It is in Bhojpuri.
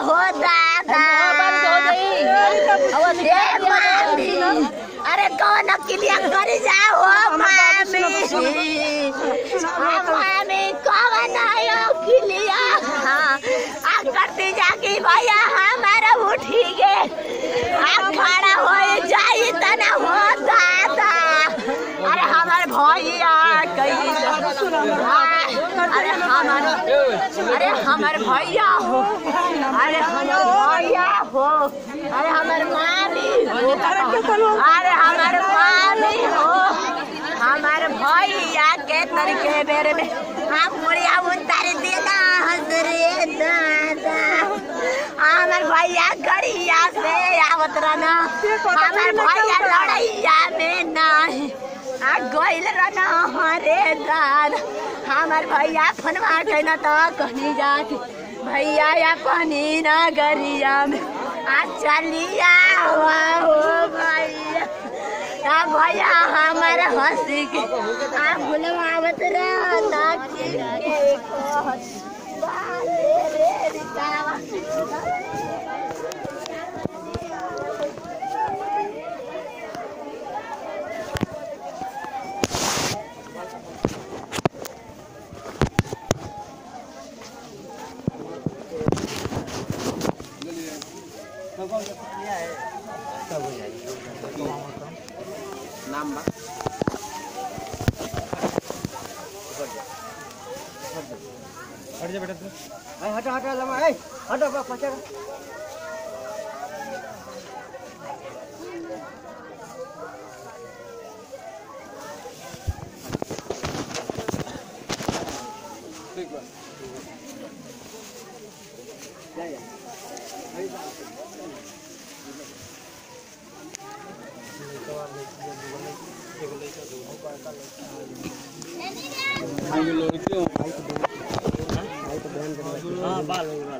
हो दादा अरे कौन किलिया करी जाओ मामी मामी कौन आयो किलिया करती जागी भैया हमारा उठी गे खड़ा हो जाई तना हो दादा अरे हमारे भैया अरे हमारे भैया हो अरे हमारे भैया हो अरे हमारे मामी हो अरे हमारे मामी हो हमारे भैया के तरीके मेरे में हम मुड़िया उतार देना हजरे दादा हमारे भैया गड़िया से आवत रहना हमारे भैया लड़ैया में नहीं गइल रहना हरे दादा हमारे भैया फनवा के न तो कहीं जाके भैया या पनी नगरिया में चलिया हो भैया भैया हमारे हंसी के भुलवावत रहना नाम बा हट जा बेटा तू हटा हटा लमा ए हटो बा पछा ठीक बा जा जा हाँ बाल